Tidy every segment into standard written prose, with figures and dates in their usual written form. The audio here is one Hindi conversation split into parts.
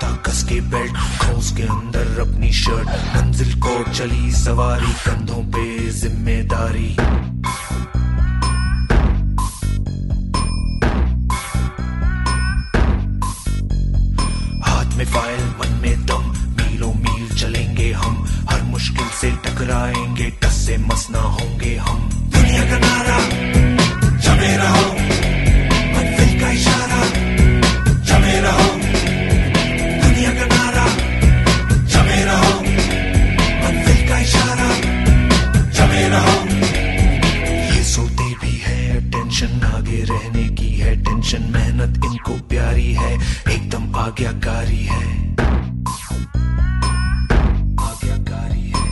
जूता कस के बेल्ट, खोस के अंदर अपनी शर्ट, मंजिल को चली सवारी, कंधों पे जिम्मेदारी। हाथ में फाइल मन में दम, मीलों मील चलेंगे हम, हर मुश्किल से टकराएंगे, टस से मस ना होंगे हम। दुनिया का नारा जमे रहो, मंजिल का इशारा जमे रहो, दुनिया का नारा जमे रहो, मंजिल का इशारा जमे रहो। ये सोते भी है टेंशन आगे रहने की है, टेंशन मेहनत इनको प्यारी है, एकदम आज्ञाकारी है, आज्ञाकारी है।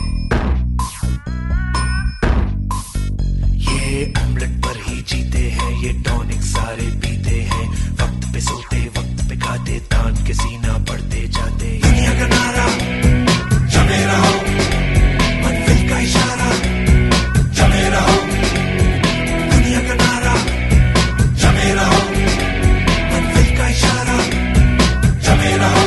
ये ऑमलेट पर ही जीते हैं, ये टॉनिक सारे पीते हैं, वक्त पे सोते वक्त पे खाते, तान के सीना बढ़ते जाते। दुनिया का नारा जमे रहो, मंजिल का इशारा जमे रहो, दुनिया का नारा जमे रहो, मंजिल का इशारा जमे रहो।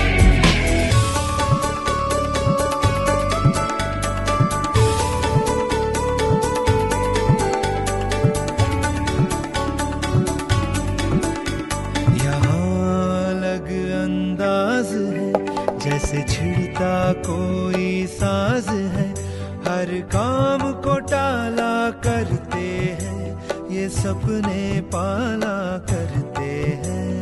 अंदाज है जैसे छिड़ता कोई साज है, हर काम को टाला करते हैं, ये सपने पाला करते हैं।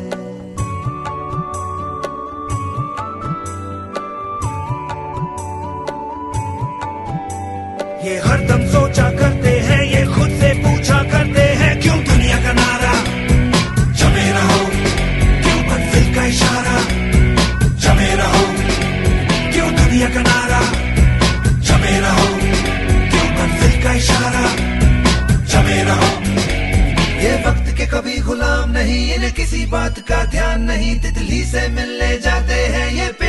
ये हरदम सोचा करते हैं, ये खुद से पूछा करते हैं, क्यों दुनिया का नारा जमे रहो, क्यों मंजिल का इशारा जमे रहो, क्यों दुनिया का नारा जमे रहो, क्यों मंजिल का इशारा जमे रहो। ये वक्त के कभी गुलाम नहीं, इन्हें किसी बात का ध्यान नहीं, तितली से मिलने जाते हैं ये